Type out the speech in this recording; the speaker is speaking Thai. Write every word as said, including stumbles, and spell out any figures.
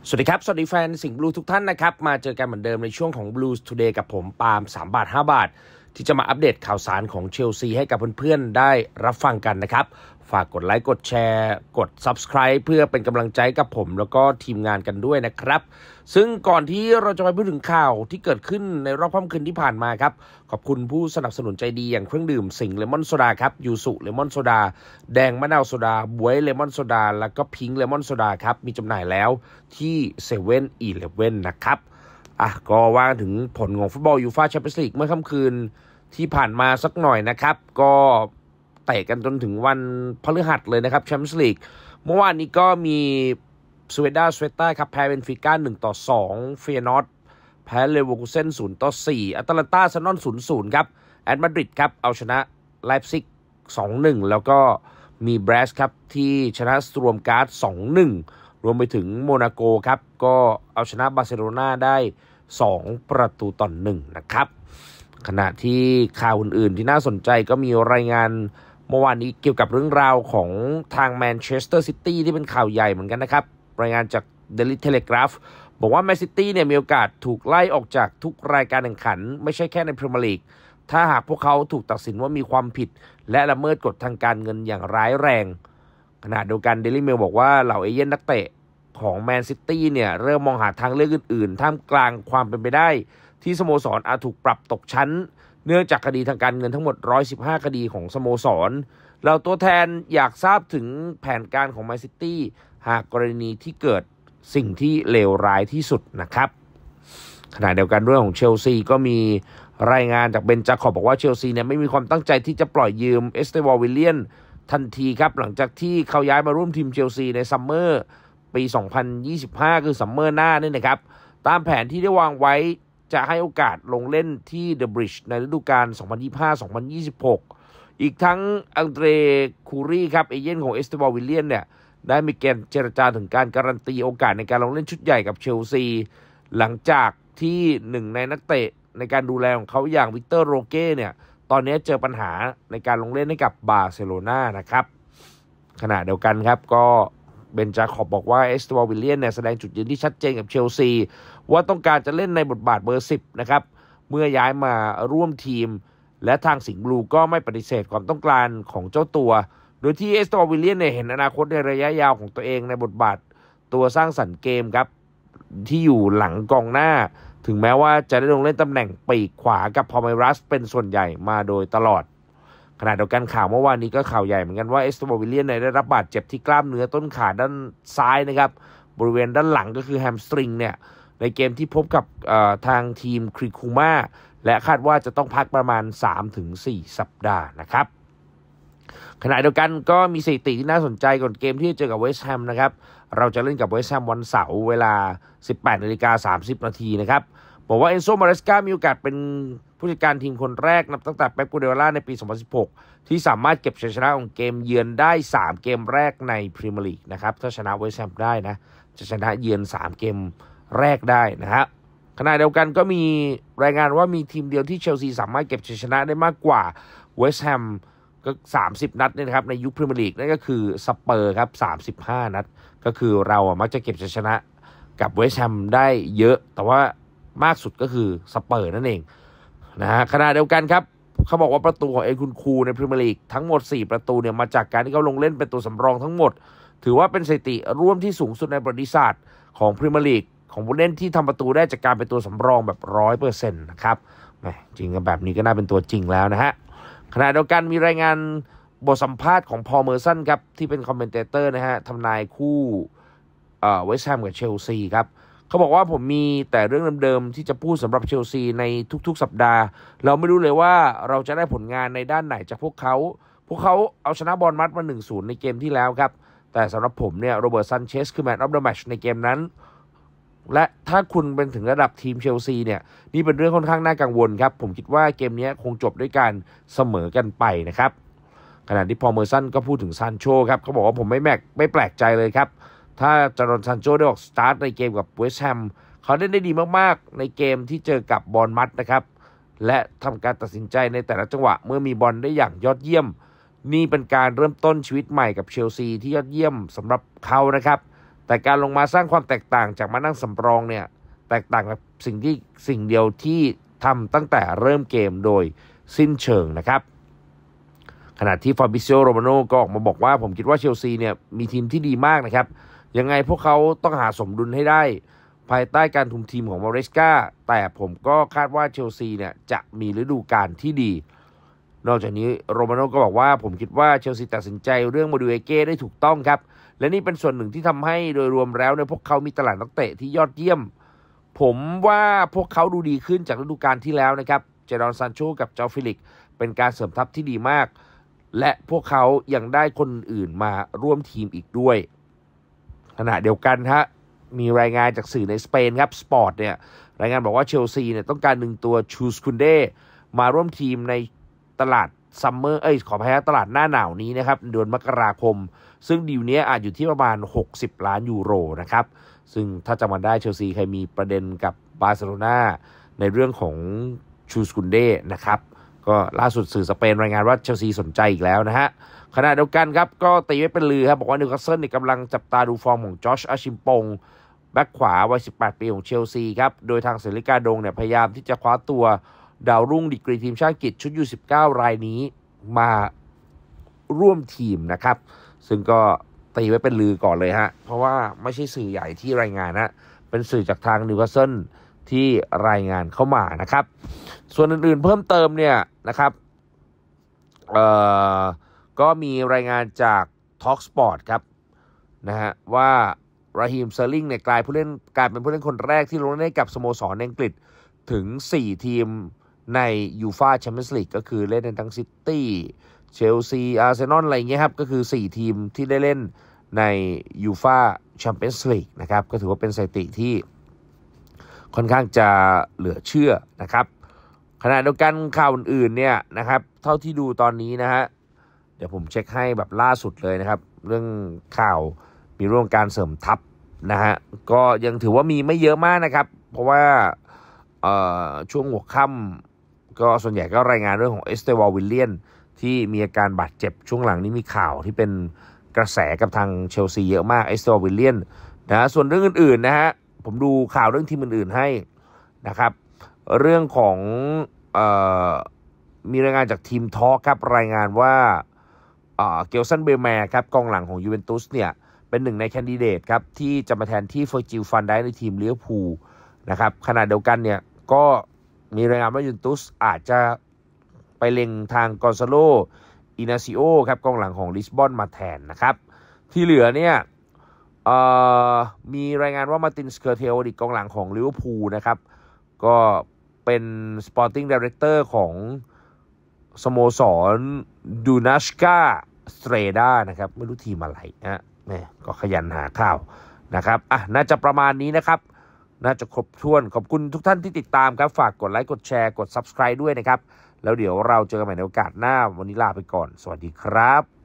สวัสดีครับสวัสดีแฟนสิงห์บลูทุกท่านนะครับมาเจอกันเหมือนเดิมในช่วงของ Blues Today กับผมปาล์มสามบาทห้าบาทที่จะมาอัปเดตข่าวสารของเชลซีให้กับเพื่อนๆได้รับฟังกันนะครับฝากกดไลค์กดแชร์กด Subscribe เพื่อเป็นกำลังใจกับผมแล้วก็ทีมงานกันด้วยนะครับซึ่งก่อนที่เราจะไปพูดถึงข่าวที่เกิดขึ้นในรอบค่ำคืนที่ผ่านมาครับขอบคุณผู้สนับสนุนใจดีอย่างเครื่องดื่มสิงห์เลมอนโซดาครับยูสุเลมอนโซดาแดงมะนาวโซดาบวยเลมอนโซดาแล้วก็พิงค์เลมอนโซดาครับมีจำหน่ายแล้วที่เซเว่นอีเลฟเว่นนะครับอ่ะก็ว่าถึงผลของฟุตบอลยูฟ่าแชมเปี้ยนส์ลีกเมื่อค่ำคืนที่ผ่านมาสักหน่อยนะครับก็เตะกันจนถึงวันพฤหัสเลยนะครับแชมเปี้ยนส์ลีกเมื่อวานนี้ก็มีสวีดาสเวตตาครับแพ้เบนฟิก้าหนึ่งต่อสองเฟียนอร์ดแพ้เลเวอร์คูเซ่นศูนย์ต่อสี่อัตแลนตาอาร์เซนอลศูนย์ศูนย์ครับแอตมาดริดครับเอาชนะไลป์ซิกสองหนึ่งแล้วก็มีแบรสครับที่ชนะสตรวมการ์ดสองหนึ่งรวมไปถึงโมนาโกครับก็เอาชนะบาร์เซโลนาได้สองประตูต่อหนึ่งนะครับขณะที่ข่าวอื่นๆที่น่าสนใจก็มีรายงานเมื่อวานนี้เกี่ยวกับเรื่องราวของทางแมนเชสเตอร์ซิตี้ที่เป็นข่าวใหญ่เหมือนกันนะครับรายงานจาก Daily Telegraph บอกว่าแมนซิตี้เนี่ยมีโอกาสถูกไล่ออกจากทุกรายการแข่งขันไม่ใช่แค่ในพรีเมียร์ลีกถ้าหากพวกเขาถูกตัดสินว่ามีความผิดและละเมิดกฎทางการเงินอย่างร้ายแรงขณะเดียวกัน Daily Mail บอกว่าเหล่าเอเย่นนักเตะของแมนซิตี้เนี่ยเริ่มมองหาทางเลือกอื่นๆท่ามกลางความเป็นไปได้ที่สโมสรอาจถูกปรับตกชั้นเนื่องจากคดีทางการเงินทั้งหมดหนึ่งร้อยสิบห้าคดีของสโมสรเราตัวแทนอยากทราบถึงแผนการของแมนซิตี้หากกรณีที่เกิดสิ่งที่เลวร้ายที่สุดนะครับขณะเดียวกันเรื่องของเชลซีก็มีรายงานจากเบนจาคอบบอกว่าเชลซีเนี่ยไม่มีความตั้งใจที่จะปล่อยยืมเอสเตวอลวิลเลียนทันทีครับหลังจากที่เขาย้ายมาร่วมทีมเชลซีในซัมเมอร์ปีสองพันยี่สิบห้าคือซัมเมอร์หน้านี่นะครับตามแผนที่ได้วางไว้จะให้โอกาสลงเล่นที่เดอะบริดจ์ในฤดูกาล สองพันยี่สิบห้า สองพันยี่สิบหก อีกทั้งอังเดรคูรีครับเอเย่นของเอสเตวอลวิลเลียนเนี่ยได้มีการเจรจาถึงการการันตีโอกาสในการลงเล่นชุดใหญ่กับเชลซีหลังจากที่หนึ่งในนักเตะในการดูแลของเขาอย่างวิกเตอร์โรเก้เนี่ยตอนนี้เจอปัญหาในการลงเล่นให้กับบาร์เซโลนานะครับขณะเดียวกันครับก็เบนจาคอบบอกว่าเอสเตวอลวิลเลียนเนี่ยแสดงจุดยืนที่ชัดเจนกับเชลซีว่าต้องการจะเล่นในบทบาทเบอร์สิบนะครับเมื่อย้ายมาร่วมทีมและทางสิงห์บลูก็ไม่ปฏิเสธความต้องการของเจ้าตัวโดยที่เอสเตวอลวิลเลียนเนี่ยเห็นอนาคตในระยะยาวของตัวเองในบทบาทตัวสร้างสรรค์เกมครับที่อยู่หลังกองหน้าถึงแม้ว่าจะได้ลงเล่นตำแหน่งปีกขวากับพอลเมรัสเป็นส่วนใหญ่มาโดยตลอดขณะเดียวกันข่าวเมื่อวานนี้ก็ข่าวใหญ่เหมือนกันว่าเอสเตวอลวิลเลียนได้รับบาดเจ็บที่กล้ามเนื้อต้นขาด้านซ้ายนะครับบริเวณด้านหลังก็คือแฮมสตริงเนี่ยในเกมที่พบกับทางทีมคริคูม่าและคาดว่าจะต้องพักประมาณ สามถึงสี่ สัปดาห์นะครับขณะเดียวกันก็มีสถิติที่น่าสนใจก่อนเกมที่จะเจอกับเวสต์แฮมนะครับเราจะเล่นกับเวสต์แฮมวันเสาร์เวลา สิบแปดนาฬิกาสามสิบนาทีนะครับบอกว่าเอนโซ มาเรสกามีโอกาสเป็นผู้จัดการทีมคนแรกนับตั้งแต่เป๊ป กัวเดโอล่าในปีสองพันสิบหกที่สามารถเก็บชัยชนะของเกมเยือนได้สามเกมแรกในพรีเมียร์ลีกนะครับถ้าชนะเวสต์แฮมได้นะจะชนะเยือนสามเกมแรกได้นะฮะขณะเดียวกันก็มีรายงานว่ามีทีมเดียวที่เชลซีสามารถเก็บชัยชนะได้มากกว่าเวสต์แฮมก็สามสิบนัดเนี่ยนะครับในยุคพรีเมียร์ลีกนั่นก็คือสเปอร์ครับสามสิบห้านัดก็คือเราอ่ะมักจะเก็บชัยชนะกับเวสต์แฮมได้เยอะแต่ว่ามากสุดก็คือสเปอร์นั่นเองนะฮะขณะเดียวกันครับเขาบอกว่าประตูของเอ็นคุนคูในพรีเมียร์ลีกทั้งหมดสี่ประตูเนี่ยมาจากการที่เขาลงเล่นเป็นตัวสำรองทั้งหมดถือว่าเป็นสถิติร่วมที่สูงสุดในประวัติศาสตร์ของพรีเมียร์ลีกของผู้เล่นที่ทำประตูได้จากการเป็นตัวสำรองแบบ ร้อยเปอร์เซ็นต์ นะครับจริงแบบนี้ก็น่าเป็นตัวจริงแล้วนะฮะขณะเดียวกันมีรายงานบทสัมภาษณ์ของพอลเมอร์สันครับที่เป็นคอมเมนเตเตอร์นะฮะทำนายคู่เอ่อเวสต์แฮมกับเชลซีครับเขาบอกว่าผมมีแต่เรื่องเดิมๆที่จะพูดสำหรับเชลซีในทุกๆสัปดาห์เราไม่รู้เลยว่าเราจะได้ผลงานในด้านไหนจากพวกเขาพวกเขาเอาชนะบอร์นมัธมา หนึ่งศูนย์ ในเกมที่แล้วครับแต่สำหรับผมเนี่ยโรเบิร์ตซันเชสคือแมนออฟเดอะแมตช์ในเกมนั้นและถ้าคุณเป็นถึงระดับทีมเชลซีเนี่ยนี่เป็นเรื่องค่อนข้างน่ากังวลครับผมคิดว่าเกมนี้คงจบด้วยการเสมอกันไปนะครับขณะที่พอลเมอร์สันก็พูดถึงซานโชครับเขาบอกว่าผมไม่แมกไม่แปลกใจเลยครับถ้าจารอนซานโชได้ออกสตาร์ทในเกมกับเวสต์แฮมเขาเล่นได้ดีมากๆในเกมที่เจอกับบอร์นมัธนะครับและทำการตัดสินใจในแต่ละจังหวะเมื่อมีบอลได้อย่างยอดเยี่ยมนี่เป็นการเริ่มต้นชีวิตใหม่กับเชลซีที่ยอดเยี่ยมสำหรับเขานะครับแต่การลงมาสร้างความแตกต่างจากมานั่งสำรองเนี่ยแตกต่างกับสิ่งที่สิ่งเดียวที่ทำตั้งแต่เริ่มเกมโดยสิ้นเชิงนะครับขณะที่ฟาบิซิโอ โรมาโน่ก็ออกมาบอกว่าผมคิดว่าเชลซีเนี่ยมีทีมที่ดีมากนะครับยังไงพวกเขาต้องหาสมดุลให้ได้ภายใต้การคุมทีมของมาเรสกาแต่ผมก็คาดว่าเชลซีเนี่ยจะมีฤดูกาลที่ดีนอกจากนี้โรมาโน่ก็บอกว่าผมคิดว่าเชลซีตัดสินใจเรื่องมาดูเอเก้ได้ถูกต้องครับและนี่เป็นส่วนหนึ่งที่ทำให้โดยรวมแล้วเนี่ยพวกเขามีตลาดนักเตะที่ยอดเยี่ยมผมว่าพวกเขาดูดีขึ้นจากฤดูกาลที่แล้วนะครับเจดอนซานโชกับเจ้าฟิลิกเป็นการเสริมทัพที่ดีมากและพวกเขายังได้คนอื่นมาร่วมทีมอีกด้วยขณะเดียวกันฮะมีรายงานจากสื่อในสเปนครับสปอร์ตเนี่ยรายงานบอกว่าเชลซีเนี่ยต้องการดึงตัวชูสคุนเดมาร่วมทีมในตลาดซัมเมอร์เอ้ยขออภัยตลาดหน้าหนาวนี้นะครับเดือนมกราคมซึ่งดีลนี้อาจอยู่ที่ประมาณหกสิบล้านยูโรนะครับซึ่งถ้าจำกันได้เชลซีเคยมีประเด็นกับบาร์เซโลนาในเรื่องของชูสคุนเดนะครับก็ล่าสุดสื่อสเปนรายงานว่าเชลซีสนใจอีกแล้วนะฮะขณะเดียวกันครับก็ตีไว้เป็นลือครับบอกว่านิวคาสเซิลกำลังจับตาดูฟอร์มของจอชอาชิมปงแบ็คขวาวัยสิบแปดปีของเชลซีครับโดยทางเซริกาดงเนี่ยพยายามที่จะคว้าตัวดาวรุ่งดีกรีทีมชาติอังกฤษชุด ยู สิบเก้า รายนี้มาร่วมทีมนะครับซึ่งก็ตีไว้เป็นลือก่อนเลยฮะเพราะว่าไม่ใช่สื่อใหญ่ที่รายงานนะเป็นสื่อจากทางนิวคาสเซิลที่รายงานเข้ามานะครับส่วนอื่นๆเพิ่มเติมเนี่ยนะครับเอ่อก็มีรายงานจาก Talksport ครับนะฮะว่าราฮีม สเตอร์ลิงเนี่ยกลายผู้เล่นกลายเป็นผู้เล่นคนแรกที่ลงเล่นให้กับสโมสรอังกฤษถึงสี่ทีมในยูฟ่าแชมเปี้ยนส์ลีกก็คือเล่นในทั้งซิตี้เชลซีอาร์เซนอลอะไรเงี้ยครับก็คือสี่ทีมที่ได้เล่นในยูฟ่าแชมเปี้ยนส์ลีกนะครับก็ถือว่าเป็นสถิติที่ค่อนข้างจะเหลือเชื่อนะครับขณะเดียวกันข่าวอื่นๆเนี่ยนะครับเท่าที่ดูตอนนี้นะฮะเดี๋ยวผมเช็คให้แบบล่าสุดเลยนะครับเรื่องข่าวมีเรื่องการเสริมทัพนะฮะก็ยังถือว่ามีไม่เยอะมากนะครับเพราะว่าเอ่อช่วงหัวค่ำก็ส่วนใหญ่ก็รายงานเรื่องของเอสเตวาลวิลเลียนที่มีอาการบาดเจ็บช่วงหลังนี้มีข่าวที่เป็นกระแสกับทางเชลซีเยอะมากเอสเตวาลวิลเลียนนะส่วนเรื่องอื่นๆนะฮะผมดูข่าวเรื่องทีมอื่นๆให้นะครับเรื่องของเอ่อมีรายงานจากทีมทอล์คครับรายงานว่าเอ่อเกลซันเบลแมร์ครับกองหลังของยูเวนตุสเนี่ยเป็นหนึ่งในแคนดิเดตครับที่จะมาแทนที่เฟอร์จิลฟันได้ในทีมลิเวอร์พูลนะครับขณะเดียวกันเนี่ยก็มีรายงานว่ายูเวนตุสอาจจะไปเล็งทางกอนซาโลอินาซิโอครับกองหลังของลิสบอนมาแทนนะครับที่เหลือเนี่ยเอ่อมีรายงานว่ามาร์ตินสเคอร์เทลอดีตกองหลังของลิเวอร์พูลนะครับก็เป็นสปอร์ติ้งไดเรคเตอร์ของสโมสรดูนัชกาสเตรดานะครับไม่รู้ทีมอะไรนะแม่ก็ขยันหาข่าวนะครับอ่ะน่าจะประมาณนี้นะครับน่าจะครบถ้วนขอบคุณทุกท่านที่ติดตามครับฝากกดไลค์กดแชร์กด ซับสไครบ์ ด้วยนะครับแล้วเดี๋ยวเราเจอกันใหม่ในโอกาสหน้าวันนี้ลาไปก่อนสวัสดีครับ